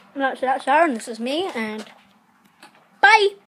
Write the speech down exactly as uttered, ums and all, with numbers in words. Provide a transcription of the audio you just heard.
No, so that's Sharon. This is me, and bye.